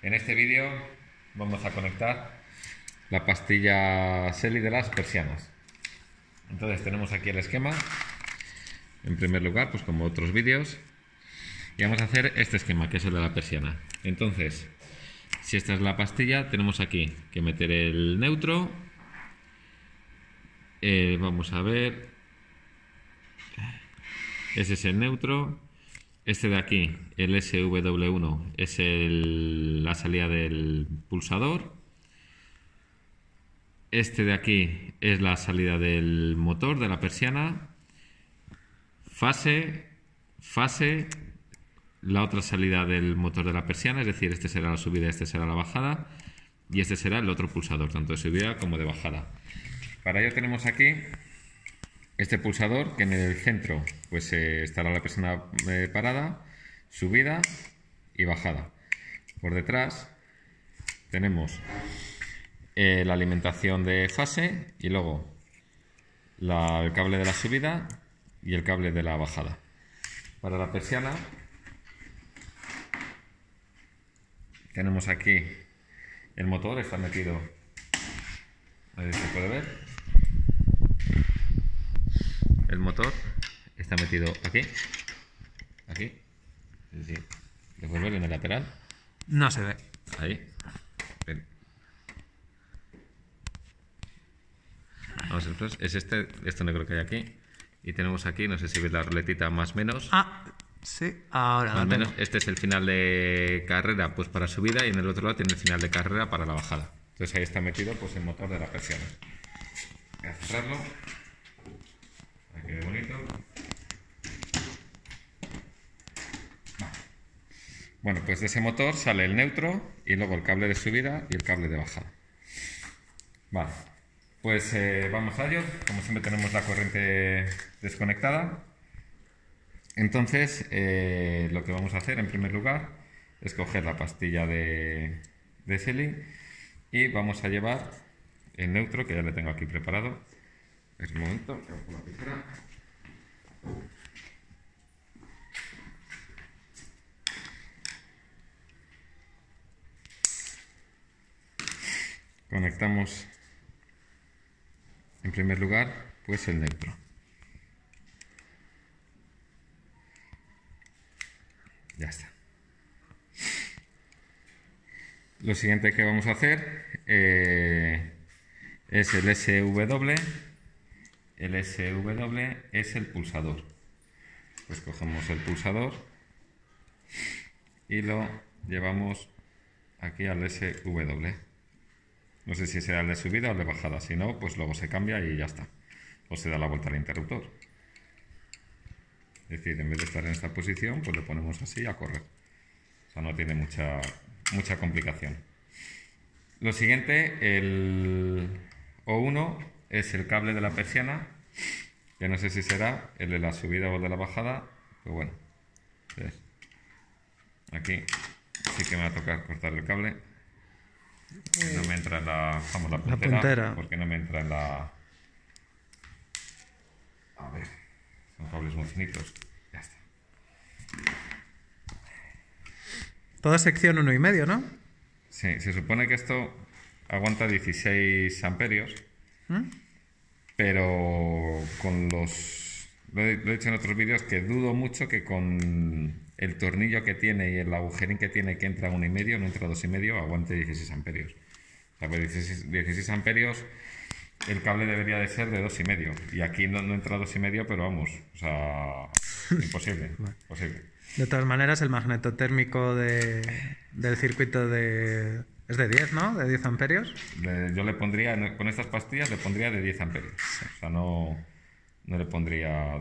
En este vídeo vamos a conectar la pastilla Selly de las persianas. Entonces tenemos aquí el esquema, en primer lugar, pues como otros vídeos, y vamos a hacer este esquema, que es el de la persiana. Entonces, si esta es la pastilla, tenemos aquí que meter el neutro. Vamos a ver, ese es el neutro. Este de aquí, el SW1, es la salida del pulsador. Este de aquí es la salida del motor de la persiana. Fase, la otra salida del motor de la persiana, es decir, este será la subida, este será la bajada, y este será el otro pulsador, tanto de subida como de bajada. Para ello tenemos aquí este pulsador, que en el centro pues estará la persiana parada, subida y bajada. Por detrás tenemos la alimentación de fase y luego el cable de la subida y el cable de la bajada. Para la persiana tenemos aquí el motor, está metido, ahí se puede ver. El motor está metido aquí, es decir, devolver en el lateral. No se ve. Ahí. Ven. Vamos a ver, es este negro que hay aquí. Y tenemos aquí, no sé si veis la ruletita más o menos. Ah, sí, ahora Más o menos, tengo. este es el final de carrera pues para subida, y en el otro lado tiene el final de carrera para la bajada. Entonces ahí está metido pues el motor de la persiana. Voy a cerrarlo. Aquí de bonito. Bueno, pues de ese motor sale el neutro y luego el cable de subida y el cable de bajada. Vale, pues vamos a ello. Como siempre tenemos la corriente desconectada. Entonces lo que vamos a hacer en primer lugar es coger la pastilla de Selly y vamos a llevar el neutro, que ya le tengo aquí preparado. Es un momento, que cojo la tijera. Conectamos en primer lugar pues el neutro. Ya está. Lo siguiente que vamos a hacer es el SW. El SW es el pulsador. Pues cogemos el pulsador y lo llevamos aquí al SW. No sé si será el de subida o el de bajada. Si no, pues luego se cambia y ya está. O se da la vuelta al interruptor. Es decir, en vez de estar en esta posición, pues lo ponemos así a correr. O sea, no tiene mucha complicación. Lo siguiente, el O1 es el cable de la persiana, que no sé si será el de la subida o el de la bajada, pero bueno. ¿Ves? Aquí sí que me va a tocar cortar el cable. No me entra en la puntera, porque no me entra en la... A ver, son cables muy finitos. Ya está. Toda sección 1,5, ¿no? Sí, se supone que esto aguanta 16 amperios, pero con los... Lo he dicho en otros vídeos que dudo mucho que con el tornillo que tiene y el agujerín que tiene, que entra a 1,5, no entra a 2,5, aguante 16 amperios. O sea, pues 16 amperios, el cable debería de ser de 2,5. Y aquí no entra a 2,5, pero vamos, o sea, imposible, imposible. De todas maneras, el magneto térmico del circuito es de 10, ¿no? De 10 amperios. Yo le pondría, con estas pastillas, le pondría de 10 amperios. O sea, no le pondría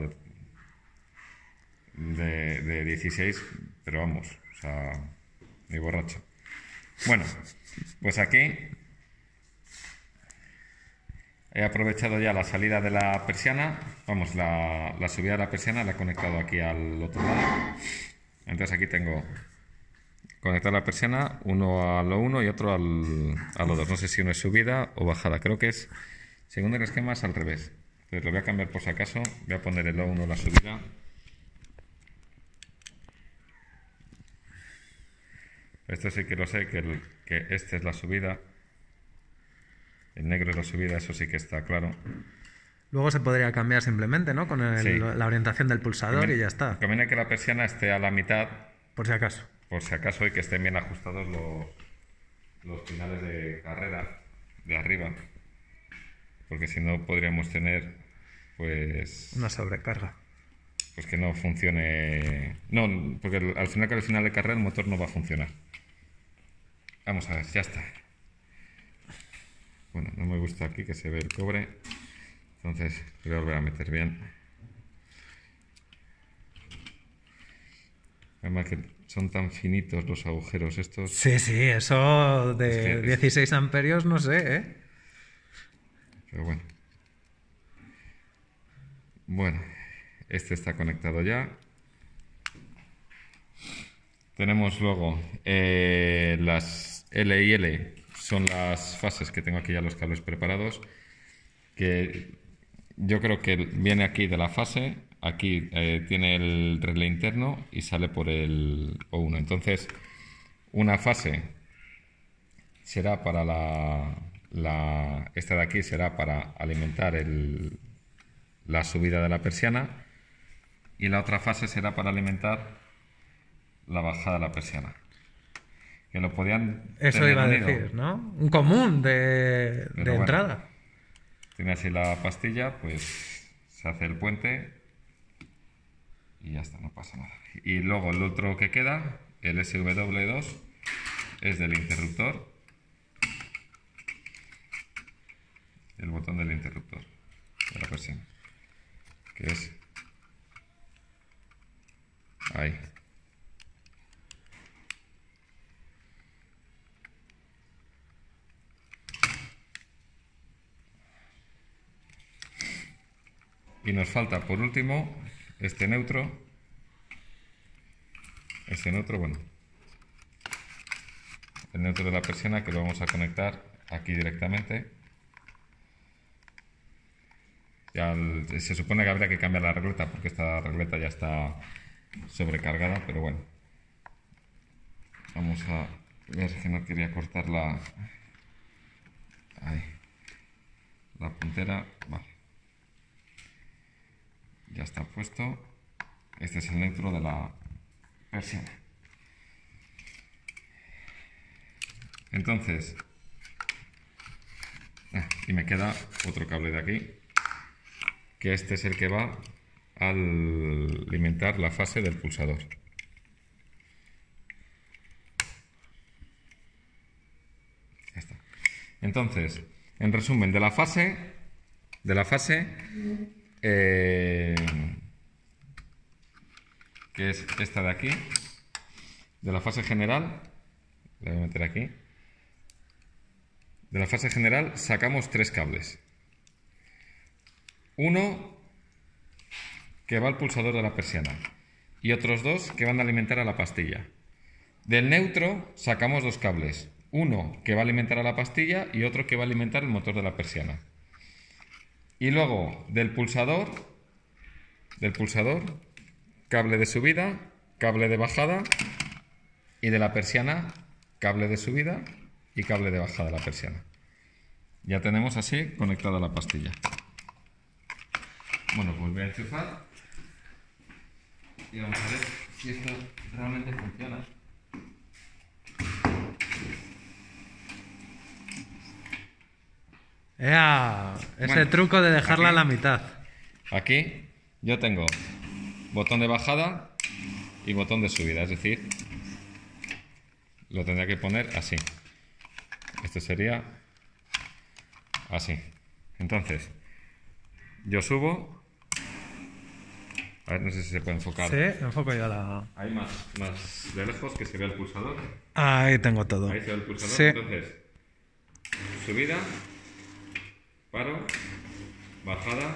de 16, pero vamos, o sea, ni borracho. Bueno, pues aquí he aprovechado ya la salida de la persiana, vamos, la subida de la persiana la he conectado aquí al otro lado. Entonces aquí tengo conectar la persiana, uno a lo 1 y otro a lo 2. No sé si uno es subida o bajada, creo que es, según el esquema, es al revés. Entonces lo voy a cambiar por si acaso, voy a poner el O1 la subida Esto sí que lo sé, que este es la subida. El negro es la subida, eso sí que está claro. Luego se podría cambiar simplemente, ¿no? Con Sí. la orientación del pulsador y ya está. Conviene que la persiana esté a la mitad, Por si acaso. por si acaso, y que estén bien ajustados los finales de carrera de arriba. Porque si no podríamos tener, pues... Una sobrecarga. Pues que no funcione... No, porque al final de carrera el motor no va a funcionar. Vamos a ver, ya está. Bueno, no me gusta aquí que se ve el cobre. Entonces voy a volver a meter bien. Además que son tan finitos los agujeros estos. Sí, sí, eso de Es que 16 amperios no sé, ¿eh? Pero bueno. Bueno, este está conectado ya. Tenemos luego las L y L, son las fases que tengo aquí ya los cables preparados. Que yo creo que viene aquí de la fase, aquí tiene el relé interno y sale por el O1. Entonces, una fase será para esta de aquí será para alimentar la subida de la persiana y la otra fase será para alimentar la bajada de la persiana. Que lo podían Eso tener iba a unido. decir, ¿no? Un común de Pero bueno, entrada. tiene así la pastilla, pues se hace el puente y ya está, no pasa nada. Y luego el otro que queda, el SW2, es del interruptor, el botón del interruptor de la persiana, que es ahí. Y nos falta por último este neutro, bueno, el neutro de la persiana, que lo vamos a conectar aquí directamente. Ya se supone que habría que cambiar la regleta porque esta regleta ya está sobrecargada, pero bueno, vamos a ver, que no quería cortar la puntera. Vale, ya está puesto. Este es el neutro de la persiana. Entonces, y me queda otro cable de aquí, que este es el que va a alimentar la fase del pulsador. Ya está. Entonces, en resumen, de la fase que es esta de aquí, de la fase general, la voy a meter aquí, de la fase general sacamos 3 cables. Uno que va al pulsador de la persiana y otros 2 que van a alimentar a la pastilla. Del neutro sacamos 2 cables, uno que va a alimentar a la pastilla y otro que va a alimentar el motor de la persiana. Y luego del pulsador, cable de subida, cable de bajada, y de la persiana, cable de subida y cable de bajada de la persiana. Ya tenemos así conectada la pastilla. Bueno, pues voy a enchufar y vamos a ver si esto realmente funciona. Ese Bueno, truco de dejarla aquí- a la mitad. Aquí yo tengo botón de bajada y botón de subida, es decir, lo tendría que poner así. Esto sería así. Entonces, yo subo. A ver, no sé si se puede enfocar. Sí, enfoco yo la... Hay más de lejos que se ve el pulsador. Ahí tengo todo. Ahí se ve el pulsador. Sí. Entonces, subida, paro, bajada,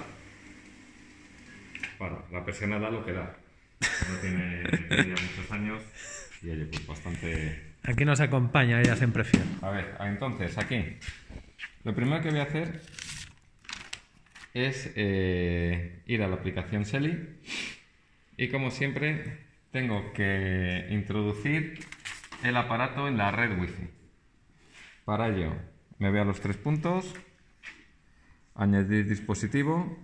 paro. La persiana da lo que da. No tiene ya muchos años y oye, pues bastante... Aquí nos acompaña, ella siempre fiel. A ver, entonces aquí, lo primero que voy a hacer es ir a la aplicación Selly y como siempre tengo que introducir el aparato en la red Wi-Fi. Para ello, me voy a los 3 puntos, añadir dispositivo,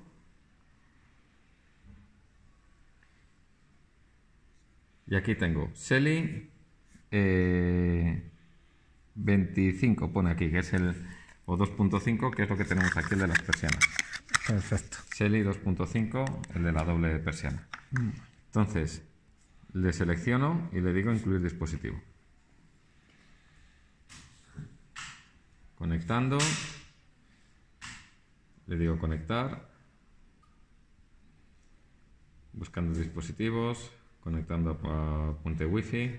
y aquí tengo SELI 25, pone aquí, que es el, o 2.5, que es lo que tenemos aquí, el de las persianas. Perfecto. SELI 2.5, el de la doble persiana. Entonces, le selecciono y le digo incluir dispositivo. Conectando. Le digo conectar. Buscando dispositivos. Conectando a puente Wi-Fi.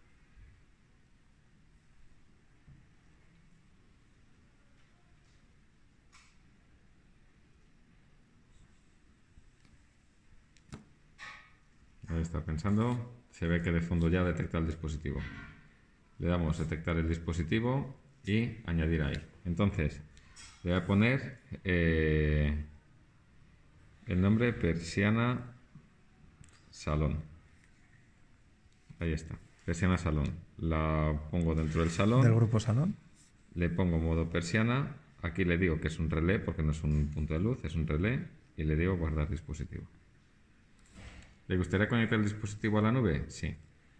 Ahí está pensando. Se ve que de fondo ya detecta el dispositivo. Le damos detectar el dispositivo y añadir ahí. Entonces, le voy a poner el nombre persiana salón. Ahí está, persiana salón. La pongo dentro del salón. ¿Del grupo salón? Le pongo modo persiana. Aquí le digo que es un relé porque no es un punto de luz, es un relé. Y le digo guardar dispositivo. ¿Le gustaría conectar el dispositivo a la nube? Sí.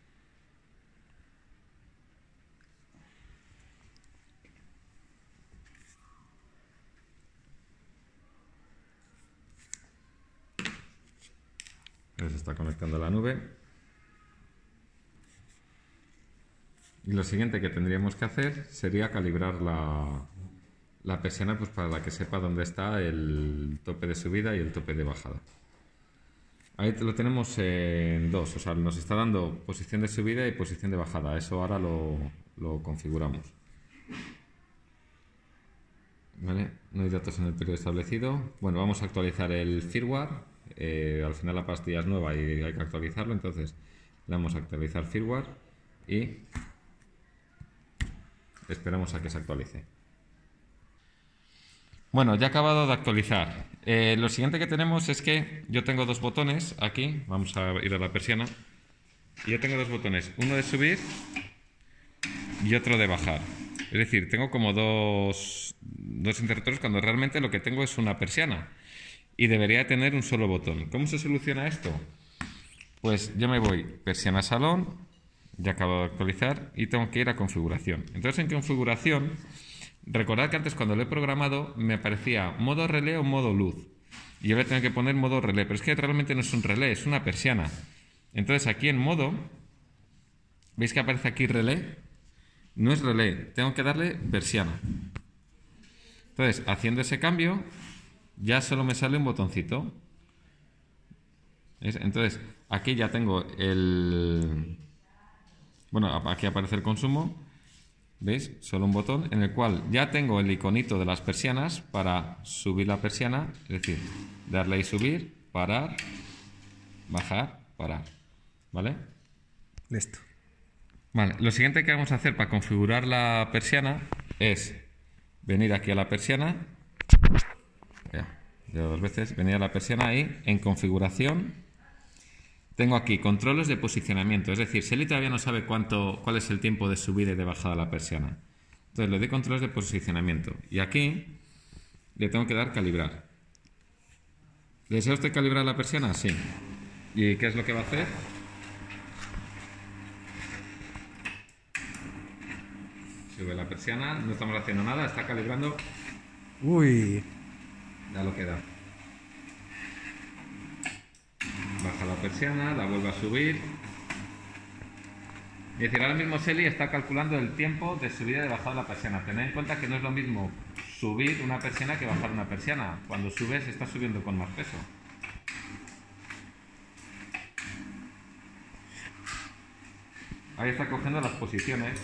Se está conectando a la nube. Y lo siguiente que tendríamos que hacer sería calibrar la persiana, pues para que sepa dónde está el tope de subida y el tope de bajada. Ahí lo tenemos en dos, o sea, nos está dando posición de subida y posición de bajada. Eso ahora lo configuramos. ¿Vale? No hay datos en el periodo establecido. Bueno, vamos a actualizar el firmware. Al final la pastilla es nueva y hay que actualizarlo, entonces le damos a actualizar firmware y esperamos a que se actualice. Bueno, ya he acabado de actualizar. Lo siguiente que tenemos es que yo tengo dos botones aquí. Vamos a ir a la persiana. Y yo tengo dos botones, uno de subir y otro de bajar. Es decir, tengo como dos interruptores cuando realmente lo que tengo es una persiana. Y debería tener un solo botón. ¿Cómo se soluciona esto? Pues yo me voy persiana salón, ya acabo de actualizar, y tengo que ir a configuración. Entonces en configuración, recordad que antes cuando lo he programado me aparecía modo relé o modo luz. Y yo le tengo que poner modo relé, pero es que realmente no es un relé, es una persiana. Entonces aquí en modo, ¿veis que aparece aquí relé? No es relé, tengo que darle persiana. Entonces, haciendo ese cambio, ya solo me sale un botoncito. ¿Ves? Entonces, aquí ya tengo el... Bueno, aquí aparece el consumo. ¿Veis? Solo un botón en el cual ya tengo el iconito de las persianas para subir la persiana. Es decir, darle y subir, parar, bajar, parar. ¿Vale? Listo. Vale, lo siguiente que vamos a hacer para configurar la persiana es venir aquí a la persiana. Ya dos veces, venir a la persiana ahí, en configuración. Tengo aquí controles de posicionamiento, es decir, SELI todavía no sabe cuál es el tiempo de subida y de bajada de la persiana. Entonces le doy controles de posicionamiento y aquí le tengo que dar calibrar. ¿Desea usted calibrar la persiana? Sí. ¿Y qué es lo que va a hacer? Sube la persiana, no estamos haciendo nada, está calibrando. Uy. Ya lo queda. Baja la persiana, la vuelve a subir. Es decir, ahora mismo SELI está calculando el tiempo de subida y de bajada de la persiana. Tened en cuenta que no es lo mismo subir una persiana que bajar una persiana. Cuando subes, estás subiendo con más peso. Ahí está cogiendo las posiciones.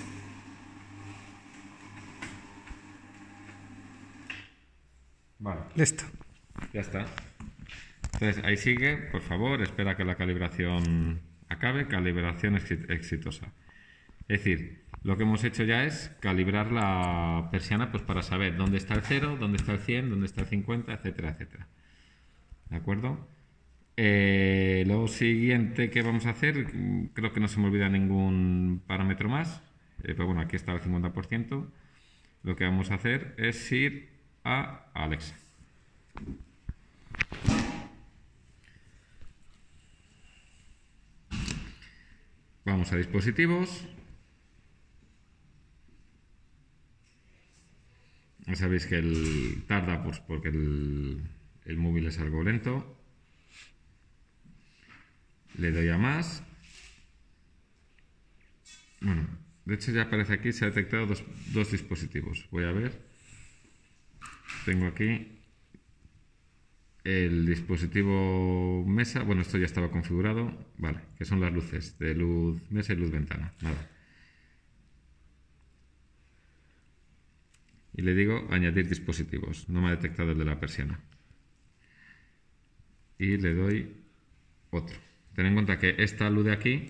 Vale. Listo. Ya está. Entonces ahí sigue, por favor, espera que la calibración acabe, calibración exitosa. Es decir, lo que hemos hecho ya es calibrar la persiana pues para saber dónde está el 0, dónde está el 100, dónde está el 50, etcétera, etcétera. ¿De acuerdo? Lo siguiente que vamos a hacer, creo que no se me olvida ningún parámetro más, pero bueno, aquí está el 50%. Lo que vamos a hacer es ir a Alexa. Vamos a dispositivos. Ya sabéis que tarda pues, porque el móvil es algo lento. Le doy a más. Bueno, de hecho ya aparece aquí, se ha detectado dos dispositivos. Voy a ver. Tengo aquí el dispositivo mesa. Bueno, esto ya estaba configurado. Vale, que son las luces de luz mesa y luz ventana. Nada. Y le digo añadir dispositivos. No me ha detectado el de la persiana. Y le doy otro. Ten en cuenta que esta luz de aquí,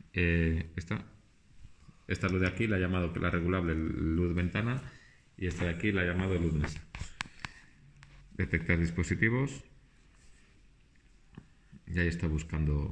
esta luz de aquí la he llamado la regulable luz ventana y esta de aquí la he llamado luz mesa. Detectar dispositivos. Y ahí está buscando.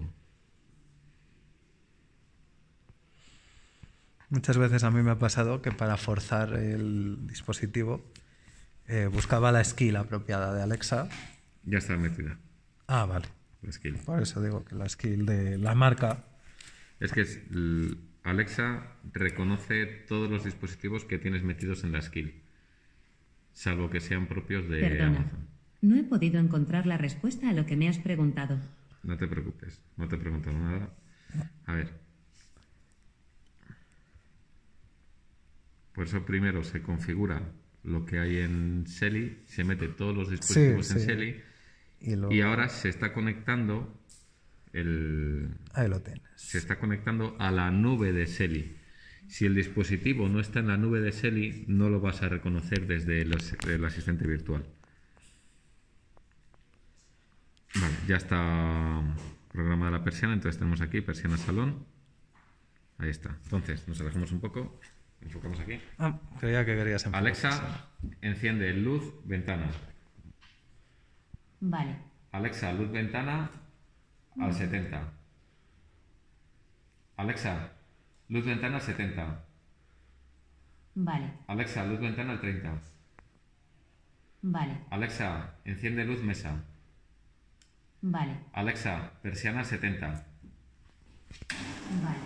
Muchas veces a mí me ha pasado que para forzar el dispositivo buscaba la skill apropiada de Alexa. Ya está metida. Ah, vale. La skill. Por eso digo que la skill de la marca. Es que Alexa reconoce todos los dispositivos que tienes metidos en la skill, salvo que sean propios de Perdona, Amazon. no he podido encontrar la respuesta a lo que me has preguntado. No te preocupes, no te he preguntado nada. A ver. Por eso primero se configura lo que hay en Shelly, se mete todos los dispositivos en Shelly y ahora se está conectando ahí lo tienes. se está conectando a la nube de Shelly. Si el dispositivo no está en la nube de Shelly, no lo vas a reconocer desde el asistente virtual. Vale, ya está programada la persiana, entonces tenemos aquí persiana salón. Ahí está. Entonces, nos alejamos un poco, enfocamos aquí. Ah, creía que querías enfocar. Alexa, enciende luz ventana. Vale. Alexa, luz ventana al 70. Alexa, luz ventana al 70. Vale. Alexa, luz ventana al 30. Vale. Alexa, enciende luz mesa. Vale. Alexa, persiana al 70. Vale.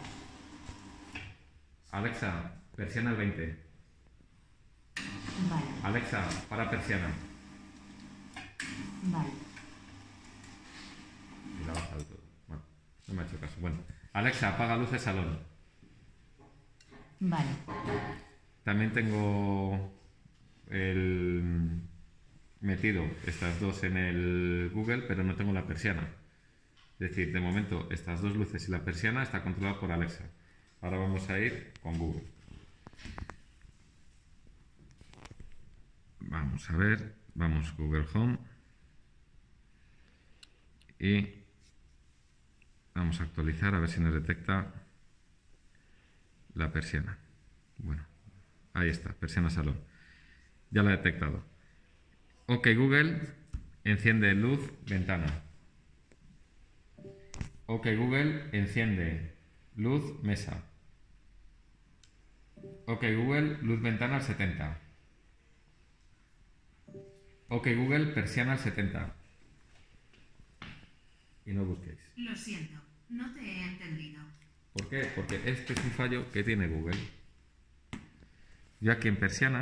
Alexa, persiana al 20. Vale. Alexa, para persiana. Vale. Y la ha bajado todo. Bueno, no me ha hecho caso. Bueno, Alexa, apaga luces salón. Vale. También tengo metido estas dos en el Google, pero no tengo la persiana. Es decir, de momento estas dos luces y la persiana está controlada por Alexa. Ahora vamos a ir con Google. Vamos a ver, vamos Google Home y vamos a actualizar a ver si nos detecta la persiana. Bueno, ahí está, persiana salón. Ya la he detectado. OK Google, enciende luz ventana. OK Google, enciende luz mesa. OK Google, luz ventana al 70. OK Google, persiana al 70. Y no busquéis. Lo siento, no te he entendido. ¿Por qué? Porque este es un fallo que tiene Google. Yo aquí en persiana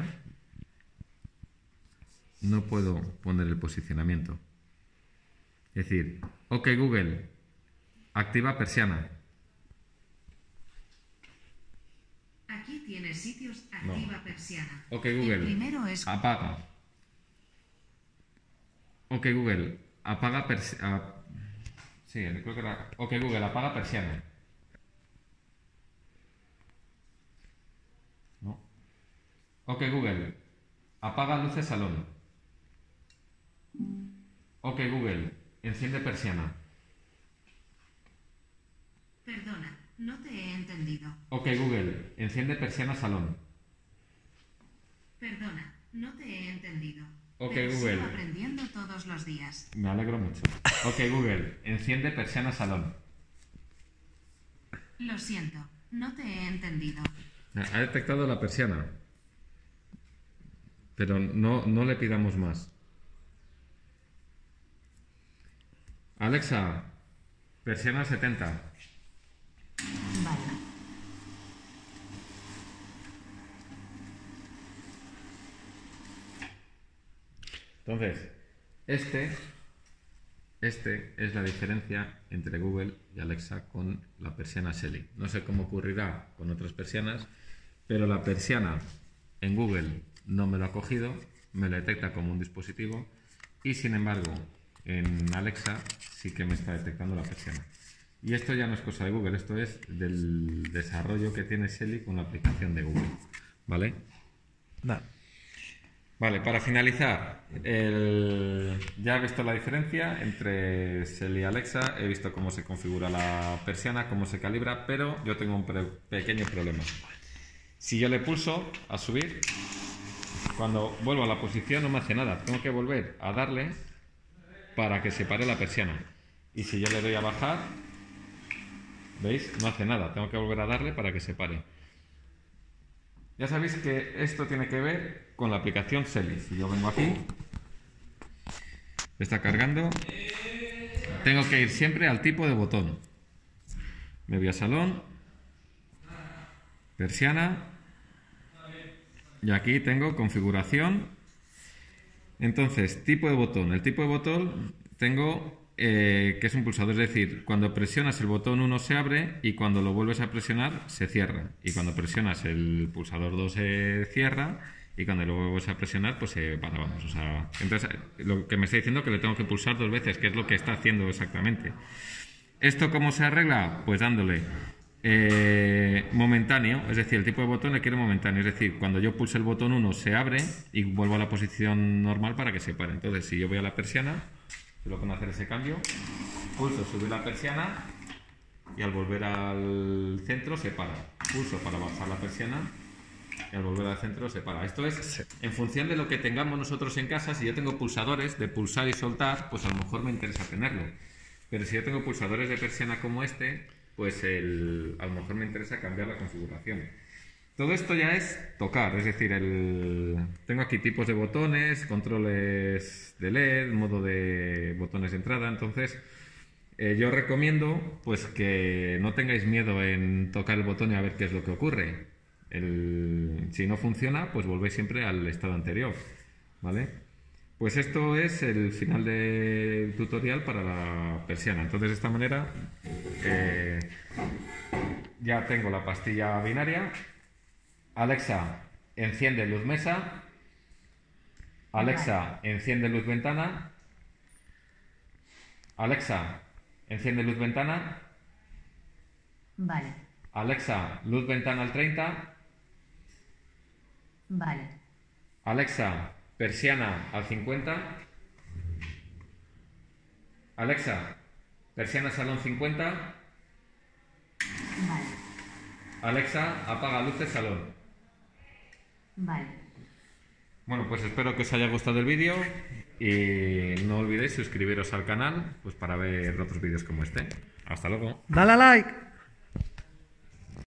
no puedo poner el posicionamiento. Es decir, OK Google, activa persiana. Aquí tienes sitios activa persiana. OK Google, El primero es apaga. OK Google, apaga persiana. Sí, creo que era. OK Google, apaga persiana. No. OK Google, apaga luces salón. OK Google, enciende persiana. Perdona, no te he entendido. OK Google, enciende persiana salón. Perdona, no te he entendido. Ok, Pero Google. sigo aprendiendo todos los días. Me alegro mucho. Ok, Google, enciende persiana salón. Lo siento, no te he entendido. Ha detectado la persiana. Pero no le pidamos más. Alexa, persiana 70. Vale. Entonces, este es la diferencia entre Google y Alexa con la persiana Shelly. No sé cómo ocurrirá con otras persianas, pero la persiana en Google no me lo ha cogido, me lo detecta como un dispositivo y sin embargo en Alexa sí que me está detectando la persiana. Y esto ya no es cosa de Google, esto es del desarrollo que tiene Shelly con la aplicación de Google. ¿Vale? No. Vale, para finalizar, ya he visto la diferencia entre Shelly y Alexa, he visto cómo se configura la persiana, cómo se calibra, pero yo tengo un pequeño problema. Si yo le pulso a subir, cuando vuelvo a la posición no me hace nada, tengo que volver a darle para que se pare la persiana. Y si yo le doy a bajar, ¿veis? No hace nada, tengo que volver a darle para que se pare. Ya sabéis que esto tiene que ver con la aplicación Shelly. Si yo vengo aquí, está cargando, tengo que ir siempre al tipo de botón. Me voy a salón, persiana, y aquí tengo configuración. Entonces, tipo de botón. El tipo de botón tengo que es un pulsador, es decir, cuando presionas el botón 1 se abre y cuando lo vuelves a presionar se cierra. Y cuando presionas el pulsador 2 se cierra y cuando lo vuelves a presionar pues se para, vamos. O sea, entonces lo que me está diciendo es que le tengo que pulsar 2 veces, que es lo que está haciendo exactamente. ¿Esto cómo se arregla? Pues dándole momentáneo, es decir, el tipo de botón le quiero momentáneo, es decir, cuando yo pulse el botón 1 se abre y vuelvo a la posición normal para que se pare. Entonces, si yo voy a la persiana, lo que hacer ese cambio, pulso subir la persiana y al volver al centro se para. Pulso para bajar la persiana y al volver al centro se para. Esto es en función de lo que tengamos nosotros en casa. Si yo tengo pulsadores de pulsar y soltar, pues a lo mejor me interesa tenerlo. Pero si yo tengo pulsadores de persiana como este, pues a lo mejor me interesa cambiar la configuración. Todo esto ya es tocar, es decir, tengo aquí tipos de botones, controles de LED, modo de botones de entrada. Entonces yo recomiendo pues que no tengáis miedo en tocar el botón y a ver qué es lo que ocurre. Si no funciona, pues volvéis siempre al estado anterior, ¿vale? Pues esto es el final del tutorial para la persiana. Entonces de esta manera ya tengo la pastilla binaria. Alexa, enciende luz mesa. Alexa, enciende luz ventana. Alexa, enciende luz ventana. Vale. Alexa, luz ventana al 30. Vale. Alexa, persiana al 50. Alexa, persiana salón 50. Vale. Alexa, apaga luces salón. Vale. Bueno, pues espero que os haya gustado el vídeo y no olvidéis suscribiros al canal pues para ver otros vídeos como este. Hasta luego. Dale a like.